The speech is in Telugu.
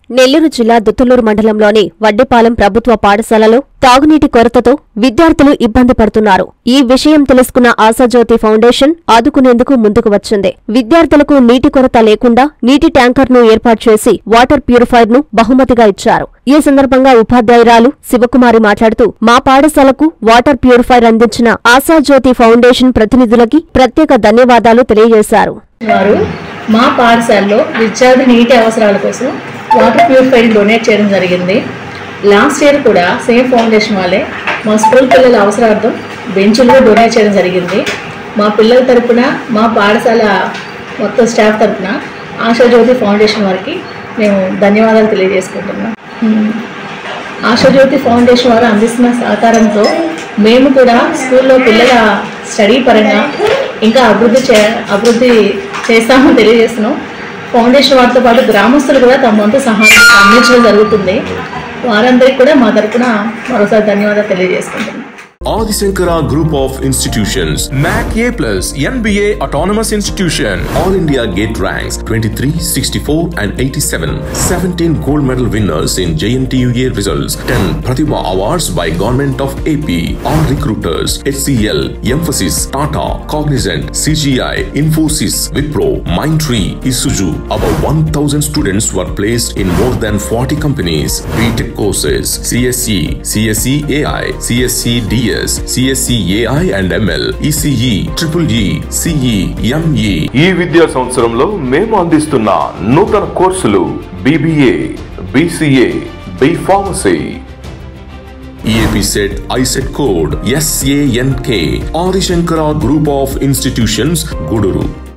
నెల్లూరు జిల్లా దుత్తులూరు మండలంలోని వడ్డేపాలెం ప్రభుత్వ పాఠశాలలో తాగునీటి కొరతతో విద్యార్థులు ఇబ్బంది పడుతున్నారు. ఈ విషయం తెలుసుకున్న ఆశాజ్యోతి ఫౌండేషన్ ఆదుకునేందుకు ముందుకు వచ్చింది. విద్యార్థులకు నీటి కొరత లేకుండా నీటి ట్యాంకర్ను ఏర్పాటు చేసి వాటర్ ప్యూరిఫైర్ ను బహుమతిగా ఇచ్చారు. ఈ సందర్భంగా ఉపాధ్యాయురాలు శివకుమారి మాట్లాడుతూ, మా పాఠశాలకు వాటర్ ప్యూరిఫైర్ అందించిన ఆశాజ్యోతి ఫౌండేషన్ ప్రతినిధులకి ప్రత్యేక ధన్యవాదాలు తెలియజేశారు. మా పాఠశాలలో విద్యార్థి నీటి అవసరాల కోసం వాటర్ ప్యూరిఫైర్ డొనేట్ చేయడం జరిగింది. లాస్ట్ ఇయర్ కూడా సేమ్ ఫౌండేషన్ వాళ్ళే మా స్కూల్ పిల్లల అవసరార్థం బెంచులు డొనేట్ చేయడం జరిగింది. మా పిల్లల తరపున, మా పాఠశాల మొత్తం స్టాఫ్ తరపున ఆశాజ్యోతి ఫౌండేషన్ వారికి మేము ధన్యవాదాలు తెలియజేసుకుంటున్నాం. ఆశాజ్యోతి ఫౌండేషన్ వారు అందిస్తున్న సహకారంతో మేము కూడా స్కూల్లో పిల్లల స్టడీ పరంగా ఇంకా అభివృద్ధి చేస్తామని తెలియజేస్తున్నాం. ఫౌండేషన్ వారితో పాటు గ్రామస్తులు కూడా తమ వంతు సహాయం అందించడం జరుగుతుంది. వారందరికీ కూడా మా తరపున మరోసారి ధన్యవాదాలు తెలియజేసుకుంటున్నాం. Adi Shankara Group of Institutions, NAC A+, NBA Autonomous Institution, All India Gate ranks 23, 64 and 87, 17 gold medal winners in JNTUA results, 10 Pratibha Awards by Government of AP, all recruiters, HCL, Emphasis, Tata, Cognizant, CGI, Infosys, Wipro, Mindtree, Isuzu. About 1,000 students were placed in more than 40 companies. BTech courses, CSE, CSE AI, CSE DS, CSE AI and ML, ECE, EEE, CE, ME. ఈ విద్యా సంవత్సరంలో మేము అందిస్తున్న నూతన కోర్సులు BBA, BCA, B Pharmacy. EAP set ISET code SANK. Adi Shankara Group of Institutions, Guduru.